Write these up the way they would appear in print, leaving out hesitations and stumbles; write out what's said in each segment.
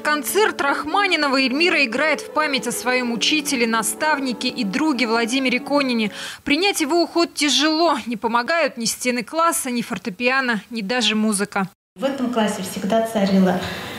концерт Рахманинова Эльмира играет в память о своем учителе, наставнике и друге Владимире Конине. Принять его уход тяжело. Не помогают ни стены класса, ни фортепиано, ни даже музыка. В этом классе всегда царило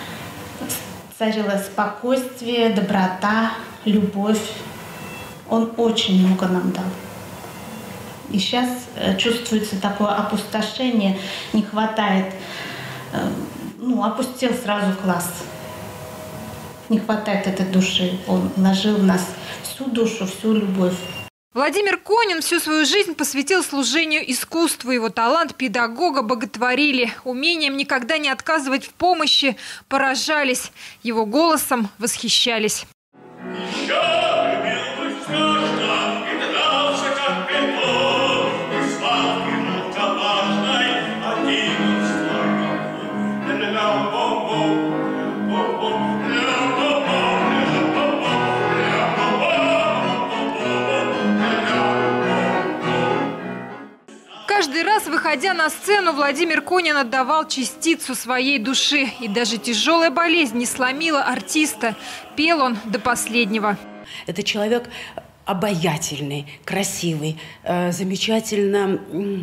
спокойствие, доброта, любовь. Он очень много нам дал. И сейчас чувствуется такое опустошение, не хватает, опустел сразу класс. Не хватает этой души. Он вложил в нас всю душу, всю любовь. Владимир Конин всю свою жизнь посвятил служению искусству. Его талант педагога боготворили. Умением никогда не отказывать в помощи поражались. Его голосом восхищались. Каждый раз, выходя на сцену, Владимир Конин отдавал частицу своей души. И даже тяжелая болезнь не сломила артиста. Пел он до последнего. Это человек обаятельный, красивый, замечательно,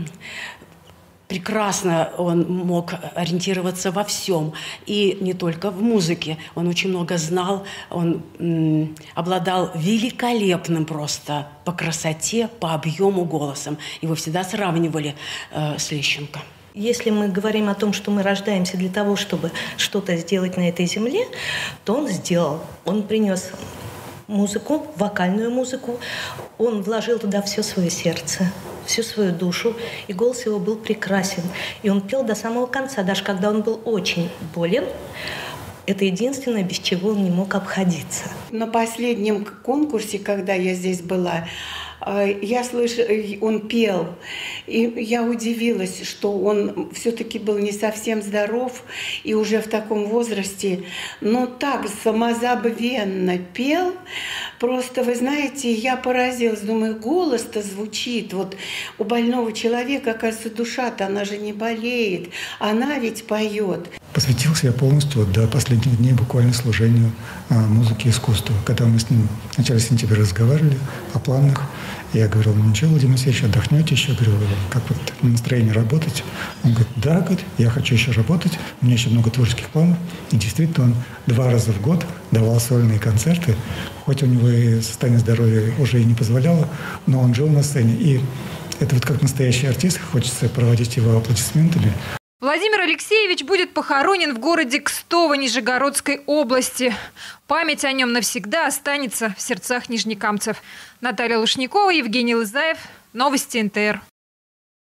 прекрасно он мог ориентироваться во всем. И не только в музыке. Он очень много знал, он обладал великолепным просто по красоте, по объему голосом. Его всегда сравнивали с Лещенко. Если мы говорим о том, что мы рождаемся для того, чтобы что-то сделать на этой земле, то он сделал. Он принес музыку, вокальную музыку. Он вложил туда все свое сердце, всю свою душу. И голос его был прекрасен. И он пел до самого конца, даже когда он был очень болен. Это единственное, без чего он не мог обходиться. На последнем конкурсе, когда я здесь была, я слышала, он пел, и я удивилась, что он все-таки был не совсем здоров и уже в таком возрасте, но так самозабвенно пел. Просто, вы знаете, я поразилась, думаю, голос-то звучит. Вот у больного человека, оказывается, душа-то, она же не болеет, она ведь поет. Посвятился я полностью до последних дней буквально служению музыке и искусству. Когда мы с ним в начале сентября разговаривали о планах, я говорил, ничего, Владимир Алексеевич, отдохнете еще? Я говорю, как вот настроение работать? Он говорит, да, говорит, я хочу еще работать, у меня еще много творческих планов. И действительно, он 2 раза в год давал сольные концерты, хоть у него и состояние здоровья уже и не позволяло, но он жил на сцене. И это вот как настоящий артист, хочется проводить его аплодисментами. Владимир Алексеевич будет похоронен в городе Кстово Нижегородской области. Память о нем навсегда останется в сердцах нижнекамцев. Наталья Лушникова, Евгений Лызаев. Новости НТР.